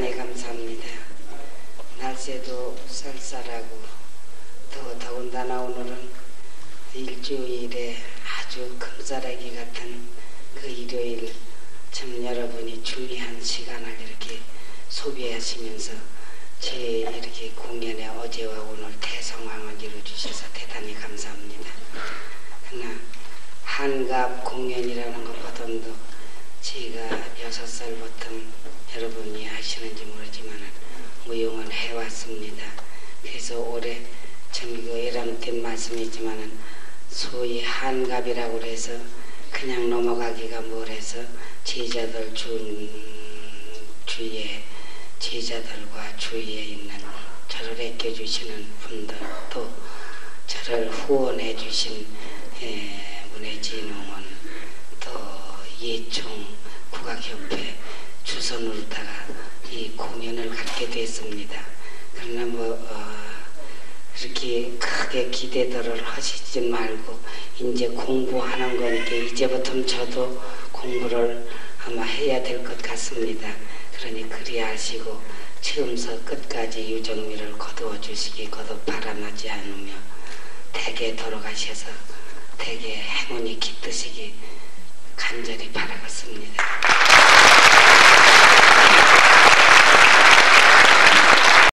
대단히 감사합니다. 날씨도 쌀쌀하고 더군다나 오늘은 일주일에 아주 금싸라기 같은 그 일요일 참 여러분이 중요한 시간을 이렇게 소비하시면서 제 이렇게 공연에 어제와 오늘 대성황을 이루어주셔서 대단히 감사합니다. 그러나 한갑 공연이라는 것보다도 제가 6살부터 여러분이 아시는지 모르지만 무용을 해왔습니다. 그래서 올해 참 이거 애람된 말씀이지만 소위 한갑이라고 해서 그냥 넘어가기가 뭘해서 제자들 주위에 제자들과 주위에 있는 저를 아껴주시는 분들 또 저를 후원해 주신 문해진흥원 또 예총 국악협회 주선으로다가 이 공연을 갖게 됐습니다. 그러나 이렇게 크게 기대들을 하시지 말고 이제 공부하는 거니까 이제부터 저도 공부를 아마 해야 될 것 같습니다. 그러니 그리 하시고 처음서 끝까지 유정미를 거두어 주시기 거듭 바라마지 않으며 대개 돌아가셔서 대개 행운이 깃드시기 간절히 바라겠습니다.